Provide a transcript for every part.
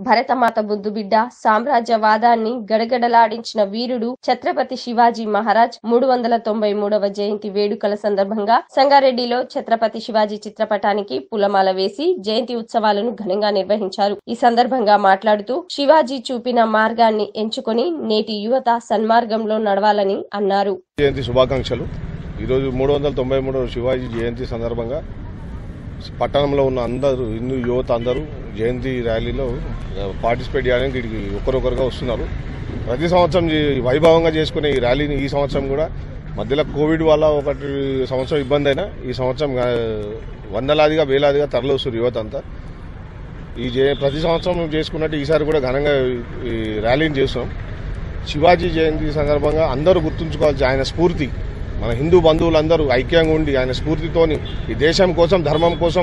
భరతమాత ముద్దు బిడ్డ సామ్రాజ్యవాదాన్ని గడగడలాడించిన వీరుడు ఛత్రపతి శివాజీ మహారాజ్ 393వ జయంతి వేడుకల సందర్భంగా సంగారెడ్డిలో ఛత్రపతి శివాజీ చిత్రపటానికి పూలమాల వేసి జయంతి ఉత్సవాలను ఘనంగా నిర్వహించారు. ఈ సందర్భంగా మాట్లాడుతూ శివాజీ చూపిన మార్గాన్ని ఎంచుకొని నేటి యువత సన్మార్గంలో నడవాలని అన్నారు. జయంతి శుభాకాంక్షలు. ఈరోజు 393వ శివాజీ జయంతి సందర్భంగా పట్టణంలో ఉన్న అందరూ హిందూ యువత అందరూ జయంతి ర్యాలీలో పార్టిసిపేట్ చేయడానికి ఇక్కడికి ఒకరొకరుగా వస్తున్నారు. ప్రతి సంవత్సరం వైభవంగా చేసుకునే ఈ ర్యాలీని ఈ సంవత్సరం కూడా మధ్యలో కోవిడ్ వల్ల ఒకటి సంవత్సరం ఇబ్బంది అయినా ఈ సంవత్సరం వందలాదిగా వేలాదిగా తరలివస్తారు యువత అంతా. ప్రతి సంవత్సరం చేసుకున్నట్టు ఈసారి కూడా ఘనంగా ఈ ర్యాలీని చేస్తున్నాం. శివాజీ జయంతి సందర్భంగా అందరూ గుర్తుంచుకోవాల్సి ఆయన స్ఫూర్తి. మన హిందూ బంధువులందరూ ఐక్యంగా ఉండి ఆయన స్ఫూర్తితోని ఈ దేశం కోసం ధర్మం కోసం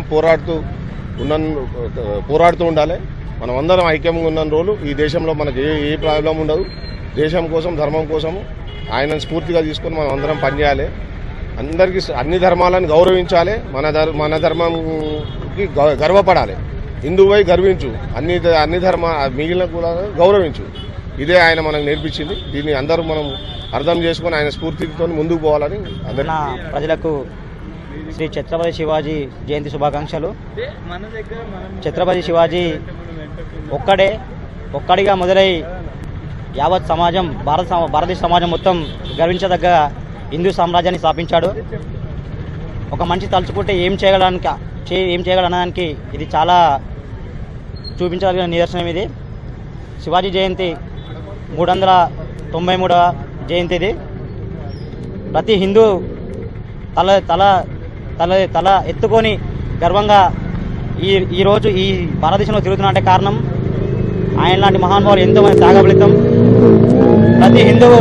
పోరాడుతూ ఉండాలి. మనం అందరం ఐక్యంగా ఉన్న రోజులు ఈ దేశంలో మనకు ఏ ప్రాబ్లం ఉండదు. దేశం కోసం ధర్మం కోసము ఆయన స్ఫూర్తిగా తీసుకొని మనం అందరం పనిచేయాలి. అందరికీ అన్ని ధర్మాలను గౌరవించాలి. మన ధర్మంకి గర్వపడాలి. హిందువై గర్వించు, అన్ని మిగిలిన కూడా గౌరవించు. ఇదే ఆయన మనకు నేర్పించింది. దీన్ని అందరూ మనం అర్థం చేసుకుని ఆయన స్ఫూర్తితో ముందుకు పోవాలని ప్రజలకు శ్రీ ఛత్రపతి శివాజీ జయంతి శుభాకాంక్షలు. ఛత్రపతి శివాజీ ఒక్కడిగా మొదలై యావత్ సమాజం భారతదేశ సమాజం మొత్తం గర్వించదగ్గ హిందూ సామ్రాజ్యాన్ని స్థాపించాడు. ఒక మనిషి తలుచుకుంటే ఏం చేయగలనడానికి ఇది చాలా చూపించగలిగిన నిదర్శనం. ఇది శివాజీ జయంతి 393వ జయంతి. ఇది ప్రతి హిందూ తల ఎత్తుకొని గర్వంగా ఈరోజు ఈ భారతదేశంలో తిరుగుతున్నట్టే కారణం ఆయన లాంటి మహానుభావులు ఎంతోమంది త్యాగఫలితం. ప్రతి హిందువు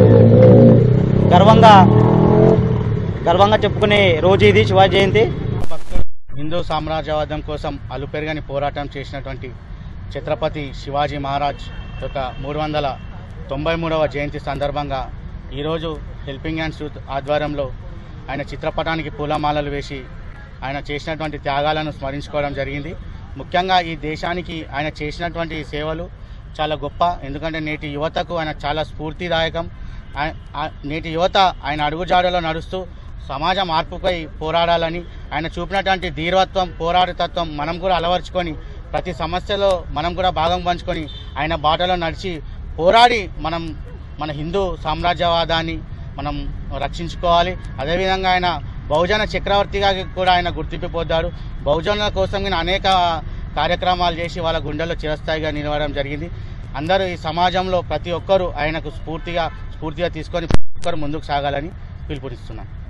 గర్వంగా చెప్పుకునే రోజు ఇది శివాజీ జయంతి. హిందూ సామ్రాజ్యవాదం కోసం అలుపెరగని పోరాటం చేసినటువంటి ఛత్రపతి శివాజీ మహారాజ్ యొక్క 393వ జయంతి సందర్భంగా ఈరోజు హెల్పింగ్ హ్యాండ్స్ యూత్ ఆధ్వర్యంలో ఆయన చిత్రపటానికి పూలమాలలు వేసి ఆయన చేసినటువంటి త్యాగాలను స్మరించుకోవడం జరిగింది. ముఖ్యంగా ఈ దేశానికి ఆయన చేసినటువంటి సేవలు చాలా గొప్ప. ఎందుకంటే నేటి యువతకు ఆయన చాలా స్ఫూర్తిదాయకం. నేటి యువత ఆయన అడుగుజాడలో నడుస్తూ సమాజ మార్పుపై పోరాడాలని ఆయన చూపినటువంటి ధీరత్వం, పోరాటతత్వం మనం కూడా అలవర్చుకొని ప్రతి సమస్యలో మనం కూడా భాగం పంచుకొని ఆయన బాటలో నడిచి పోరాడి మన హిందూ సామ్రాజ్యవాదాన్ని మనం రక్షించుకోవాలి. అదేవిధంగా ఆయన బహుజన చక్రవర్తిగా కూడా ఆయన గుర్తింపు పొందాడు. బహుజనుల కోసం అనేక కార్యక్రమాలు చేసి వాళ్ళ గుండెల్లో చిరస్థాయిగా నిలవడం జరిగింది. అందరూ ఈ సమాజంలో ప్రతి ఒక్కరూ ఆయనకు స్ఫూర్తిగా తీసుకొని ముందుకు సాగాలని పిలుపునిస్తున్నాను.